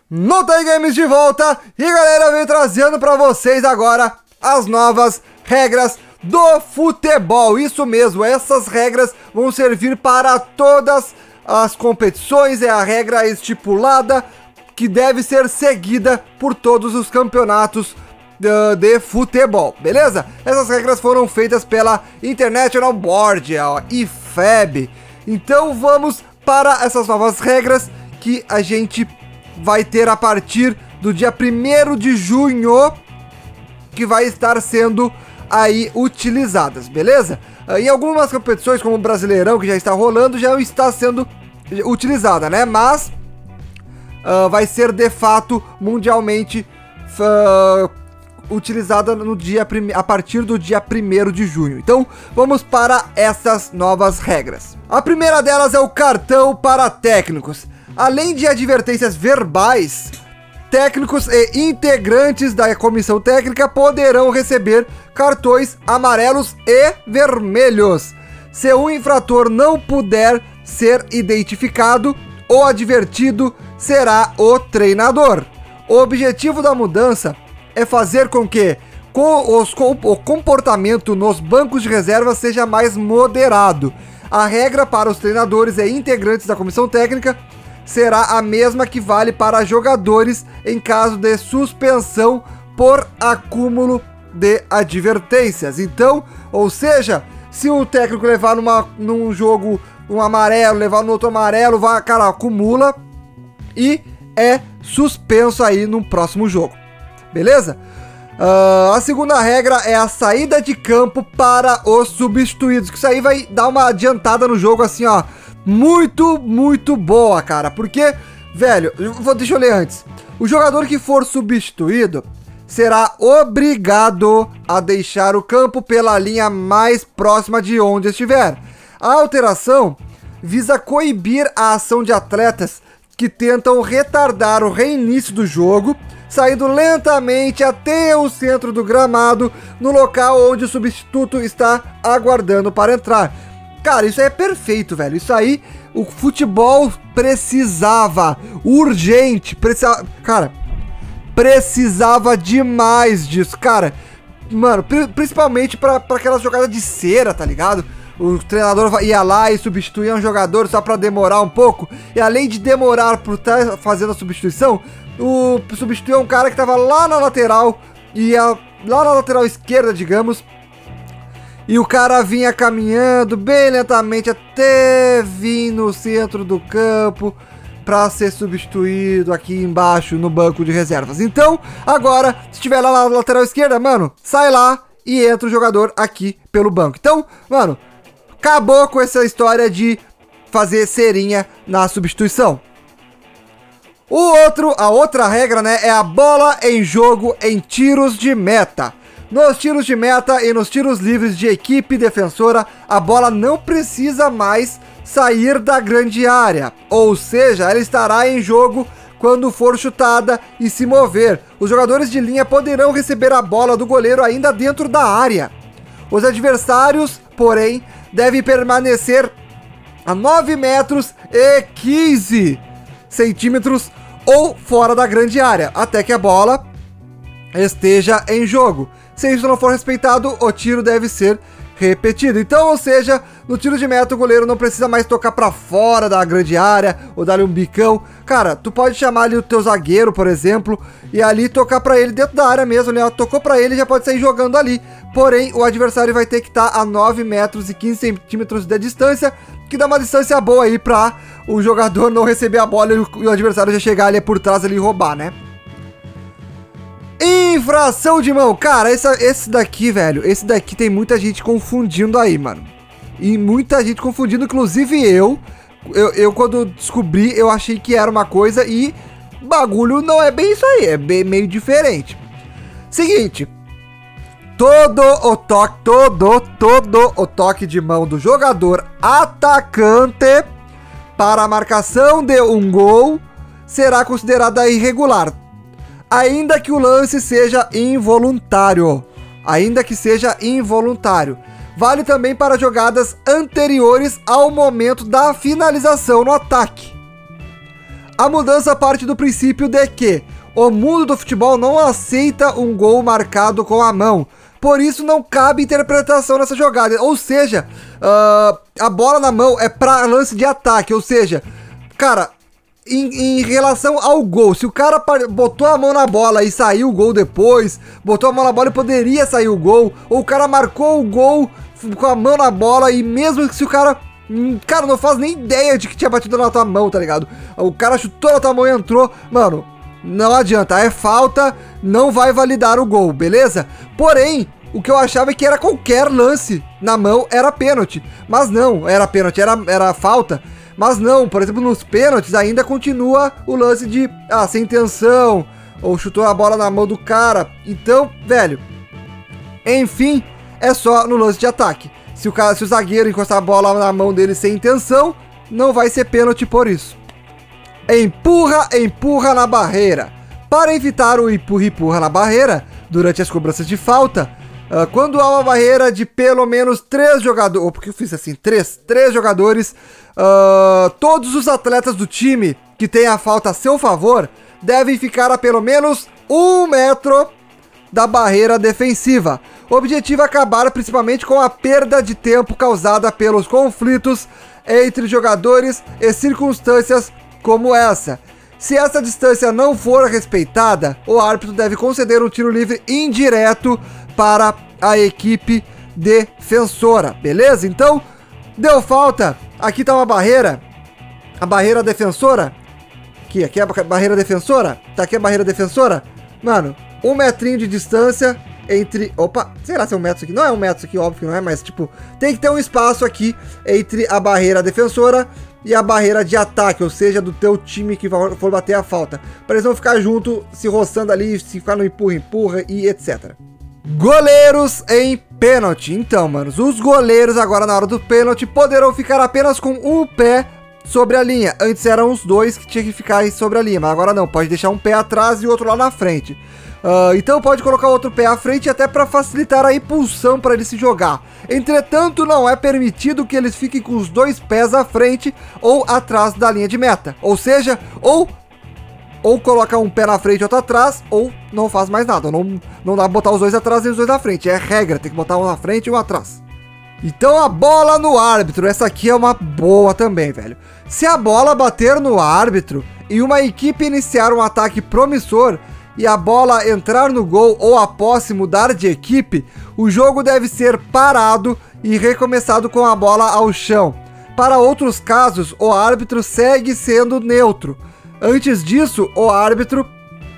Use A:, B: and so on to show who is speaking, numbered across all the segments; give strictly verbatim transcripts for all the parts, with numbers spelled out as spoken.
A: Notei Games de volta e galera, eu venho trazendo para vocês agora as novas regras do futebol. Isso mesmo, essas regras vão servir para todas as competições, é a regra estipulada que deve ser seguida por todos os campeonatos de, de futebol, beleza? Essas regras foram feitas pela International Board, a I F A B. Então vamos para essas novas regras que a gente vai ter a partir do dia primeiro de junho, que vai estar sendo aí utilizadas, beleza? Em algumas competições, como o Brasileirão, que já está rolando, já está sendo utilizada, né? Mas uh, vai ser de fato mundialmente uh, utilizada no dia a partir do dia primeiro de junho. Então vamos para essas novas regras. A primeira delas é o cartão para técnicos. Além de advertências verbais, técnicos e integrantes da comissão técnica poderão receber cartões amarelos e vermelhos. Se um infrator não puder ser identificado, o advertido será o treinador. O objetivo da mudança é fazer com que com os, com, o comportamento nos bancos de reserva seja mais moderado. A regra para os treinadores e integrantes da comissão técnica será a mesma que vale para jogadores em caso de suspensão por acúmulo de advertências. Então, ou seja, se o técnico levar numa, num jogo um amarelo, levar no outro amarelo, vai, cara, acumula e é suspenso aí no próximo jogo. Beleza? Uh, a segunda regra é a saída de campo para os substituídos, que isso aí vai dar uma adiantada no jogo assim, ó, muito, muito boa, cara, porque, velho, eu vou, deixa eu ler antes. O jogador que for substituído será obrigado a deixar o campo pela linha mais próxima de onde estiver. A alteração visa coibir a ação de atletas que tentam retardar o reinício do jogo, saindo lentamente até o centro do gramado, no local onde o substituto está aguardando para entrar. Cara, isso aí é perfeito, velho. Isso aí, o futebol precisava, urgente, precisava, cara, precisava demais disso, cara. Mano, principalmente pra, pra aquelas jogadas de cera, tá ligado? O treinador ia lá e substituía um jogador só pra demorar um pouco. E além de demorar por estar fazendo a substituição, o substituía um cara que tava lá na lateral, ia lá na lateral esquerda, digamos. E o cara vinha caminhando bem lentamente até vir no centro do campo para ser substituído aqui embaixo no banco de reservas. Então, agora, se estiver lá na lateral esquerda, mano, sai lá e entra o jogador aqui pelo banco. Então, mano, acabou com essa história de fazer cerinha na substituição. O outro, a outra regra, né, é a bola em jogo em tiros de meta. Nos tiros de meta e nos tiros livres de equipe defensora, a bola não precisa mais sair da grande área, ou seja, ela estará em jogo quando for chutada e se mover. Os jogadores de linha poderão receber a bola do goleiro ainda dentro da área. Os adversários, porém, devem permanecer a nove metros e quinze centímetros ou fora da grande área, até que a bola esteja em jogo. Se isso não for respeitado, o tiro deve ser repetido. Então, ou seja, no tiro de meta, o goleiro não precisa mais tocar pra fora da grande área ou dar-lhe um bicão. Cara, tu pode chamar ali o teu zagueiro, por exemplo, e ali tocar pra ele dentro da área mesmo, né? Tocou pra ele, já pode sair jogando ali. Porém, o adversário vai ter que estar a nove metros e quinze centímetros de distância, que dá uma distância boa aí pra o jogador não receber a bola e o adversário já chegar ali por trás ali e roubar, né? Infração de mão, cara, esse, esse daqui, velho, esse daqui tem muita gente confundindo aí, mano. E muita gente confundindo, inclusive eu, eu, eu quando descobri, eu achei que era uma coisa e bagulho não é bem isso aí, é bem, meio diferente. Seguinte, todo o toque, todo, todo o toque de mão do jogador atacante para a marcação de um gol será considerada irregular, ainda que o lance seja involuntário. Ainda que seja involuntário. Vale também para jogadas anteriores ao momento da finalização no ataque. A mudança parte do princípio de que o mundo do futebol não aceita um gol marcado com a mão. Por isso não cabe interpretação nessa jogada. Ou seja, uh, a bola na mão é para lance de ataque. Ou seja, cara, em, em relação ao gol, se o cara botou a mão na bola e saiu o gol depois, botou a mão na bola e poderia sair o gol, ou o cara marcou o gol com a mão na bola e mesmo se o cara... Cara, não faz nem ideia de que tinha batido na tua mão, tá ligado? O cara chutou na tua mão e entrou. Mano, não adianta, é falta, não vai validar o gol, beleza? Porém, o que eu achava é que era qualquer lance na mão era pênalti. Mas não, era pênalti, era, era falta. Mas não, por exemplo, nos pênaltis ainda continua o lance de, ah, sem intenção, ou chutou a bola na mão do cara. Então, velho, enfim, é só no lance de ataque. Se o, cara, se o zagueiro encostar a bola na mão dele sem intenção, não vai ser pênalti por isso. Empurra, empurra na barreira. Para evitar o empurra, empurra na barreira, durante as cobranças de falta, uh, quando há uma barreira de pelo menos três jogadores... Ou porque eu fiz assim, três, três jogadores, uh, todos os atletas do time que tem a falta a seu favor devem ficar a pelo menos um metro da barreira defensiva. O objetivo é acabar principalmente com a perda de tempo causada pelos conflitos entre jogadores e circunstâncias como essa. Se essa distância não for respeitada, o árbitro deve conceder um tiro livre indireto para a equipe defensora, beleza? Então, deu falta, aqui tá uma barreira, a barreira defensora, aqui, aqui é a barreira defensora, tá aqui a barreira defensora, mano, um metrinho de distância entre... Opa, será que é um metro aqui? Não é um metro aqui, óbvio que não é, mas tipo, tem que ter um espaço aqui entre a barreira defensora e a barreira de ataque, ou seja, do teu time que for bater a falta, para eles não ficar junto, se roçando ali, se ficar no empurra, empurra e etcétera. Goleiros em pênalti. Então, manos, os goleiros agora na hora do pênalti poderão ficar apenas com um pé sobre a linha. Antes eram os dois que tinha que ficar sobre a linha, mas agora não, pode deixar um pé atrás e outro lá na frente. Uh, então pode colocar outro pé à frente até para facilitar a impulsão para ele se jogar. Entretanto, não é permitido que eles fiquem com os dois pés à frente ou atrás da linha de meta. Ou seja, ou, ou coloca um pé na frente e outro atrás, ou não faz mais nada. Não, não dá pra botar os dois atrás e os dois na frente. É regra, tem que botar um na frente e um atrás. Então a bola no árbitro, essa aqui é uma boa também, velho. Se a bola bater no árbitro e uma equipe iniciar um ataque promissor e a bola entrar no gol ou a posse mudar de equipe, o jogo deve ser parado e recomeçado com a bola ao chão. Para outros casos, o árbitro segue sendo neutro. Antes disso, o árbitro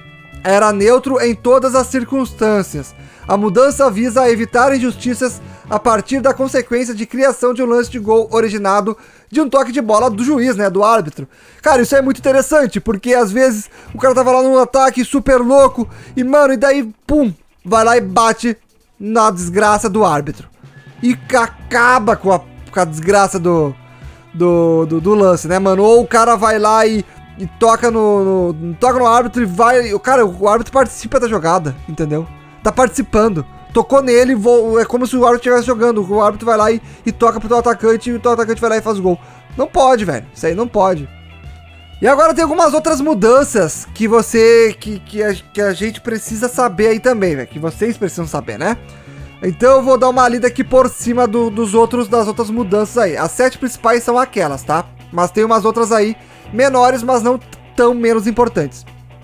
A: era neutro em todas as circunstâncias. A mudança visa evitar injustiças a partir da consequência de criação de um lance de gol originado de um toque de bola do juiz, né, do árbitro. Cara, isso é muito interessante, porque às vezes o cara tava lá num ataque super louco e, mano, e daí, pum, vai lá e bate na desgraça do árbitro. E acaba com a, com a desgraça do, do, do, do lance, né, mano? Ou o cara vai lá e, e toca, no, no, toca no árbitro e vai... Cara, o árbitro participa da jogada, entendeu? Tá participando. Tocou nele, é como se o árbitro estivesse jogando. O árbitro vai lá e, e toca pro teu atacante e o teu atacante vai lá e faz o gol. Não pode, velho. Isso aí não pode. E agora tem algumas outras mudanças que você... Que, que, a, que a gente precisa saber aí também, velho. Que vocês precisam saber, né? Então eu vou dar uma lida aqui por cima do, dos outros, das outras mudanças aí. As sete principais são aquelas, tá? Mas tem umas outras aí menores, mas não tão menos importantes.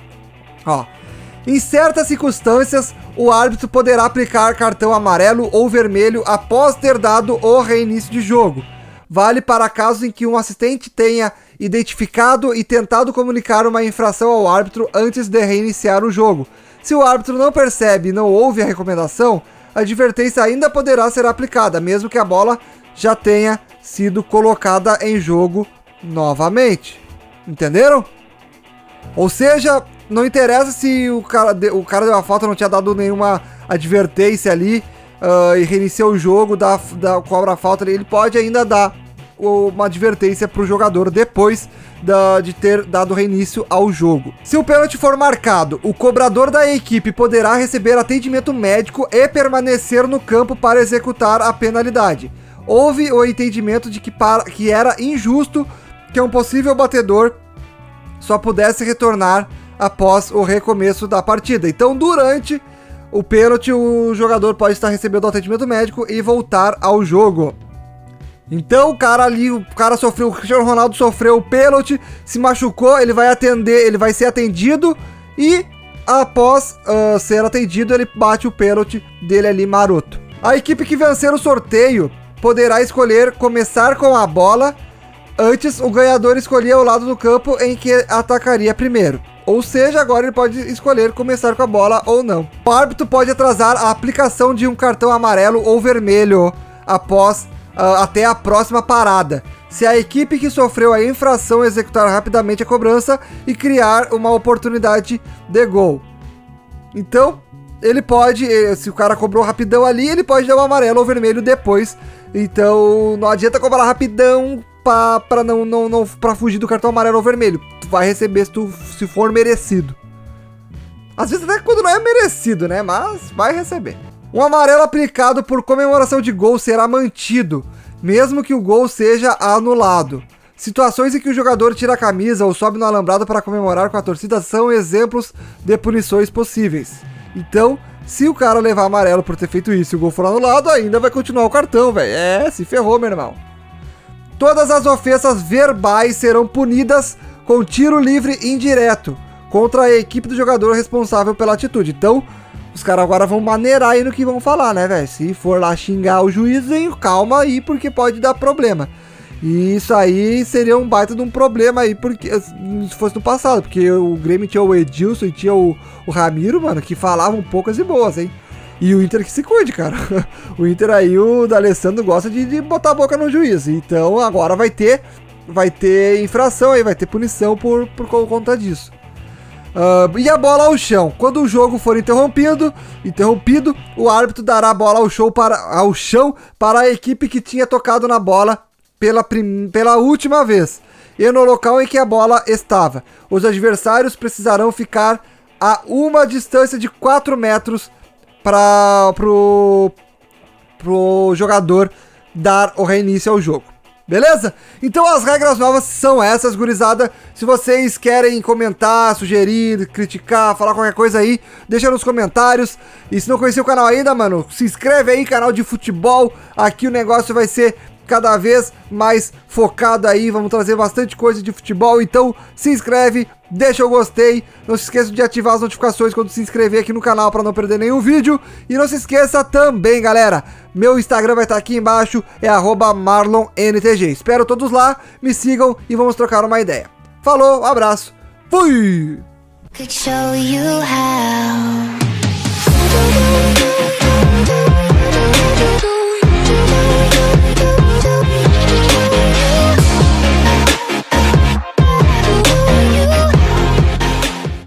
A: Ó. Em certas circunstâncias, o árbitro poderá aplicar cartão amarelo ou vermelho após ter dado o reinício de jogo. Vale para casos em que um assistente tenha identificado e tentado comunicar uma infração ao árbitro antes de reiniciar o jogo. Se o árbitro não percebe e não ouve a recomendação, a advertência ainda poderá ser aplicada, mesmo que a bola já tenha sido colocada em jogo novamente. Entenderam? Ou seja... Não interessa se o cara, o cara deu a falta, não tinha dado nenhuma advertência ali uh, e reiniciou o jogo, dá, dá, cobra a falta, ele pode ainda dar uma advertência para o jogador depois da, de ter dado reinício ao jogo. Se o pênalti for marcado, o cobrador da equipe poderá receber atendimento médico e permanecer no campo para executar a penalidade. Houve o entendimento de que, para, que era injusto que um possível batedor só pudesse retornar após o recomeço da partida. Então, durante o pênalti, o jogador pode estar recebendo atendimento médico e voltar ao jogo. Então, o cara ali, o cara sofreu, o Cristiano Ronaldo sofreu o pênalti, se machucou, ele vai atender, ele vai ser atendido e após uh, ser atendido, ele bate o pênalti dele ali maroto. A equipe que vencer o sorteio poderá escolher começar com a bola. Antes, o ganhador escolhia o lado do campo em que atacaria primeiro. Ou seja, agora ele pode escolher começar com a bola ou não. O árbitro pode atrasar a aplicação de um cartão amarelo ou vermelho após uh, até a próxima parada, se a equipe que sofreu a infração executar rapidamente a cobrança e criar uma oportunidade de gol. Então, ele pode, se o cara cobrou rapidão ali, ele pode dar o amarelo ou vermelho depois. Então, não adianta cobrar rapidão para não, não, não, para fugir do cartão amarelo ou vermelho. Tu vai receber se, tu, se for merecido. Às vezes até quando não é merecido, né? Mas vai receber. Um amarelo aplicado por comemoração de gol será mantido, mesmo que o gol seja anulado. Situações em que o jogador tira a camisa ou sobe no alambrado para comemorar com a torcida são exemplos de punições possíveis. Então, se o cara levar amarelo por ter feito isso e o gol for anulado, ainda vai continuar o cartão, velho. É, se ferrou, meu irmão. Todas as ofensas verbais serão punidas com tiro livre indireto contra a equipe do jogador responsável pela atitude. Então, os caras agora vão maneirar aí no que vão falar, né, velho? Se for lá xingar o juizinho, calma aí, porque pode dar problema. E isso aí seria um baita de um problema aí, porque se fosse no passado, porque o Grêmio tinha o Edilson e tinha o, o Ramiro, mano, que falavam poucas e boas, hein? E o Inter que se cuide, cara. O Inter aí, o D'Alessandro gosta de, de botar a boca no juiz. Então agora vai ter, vai ter infração aí, vai ter punição por, por conta disso. Uh, e a bola ao chão. Quando o jogo for interrompido, interrompido, o árbitro dará a bola ao, show para, ao chão para a equipe que tinha tocado na bola pela, prim, pela última vez e no local em que a bola estava. Os adversários precisarão ficar a uma distância de quatro metros para pro, pro jogador dar o reinício ao jogo. Beleza? Então as regras novas são essas, gurizada. Se vocês querem comentar, sugerir, criticar, falar qualquer coisa aí, deixa nos comentários. E se não conhecer o canal ainda, mano, se inscreve aí, canal de futebol. Aqui o negócio vai ser cada vez mais focado aí, vamos trazer bastante coisa de futebol. Então se inscreve, deixa o gostei, não se esqueça de ativar as notificações quando se inscrever aqui no canal para não perder nenhum vídeo. E não se esqueça também, galera, meu Instagram vai estar aqui embaixo, é arroba marlonntg. Espero todos lá, me sigam e vamos trocar uma ideia. Falou, um abraço, fui!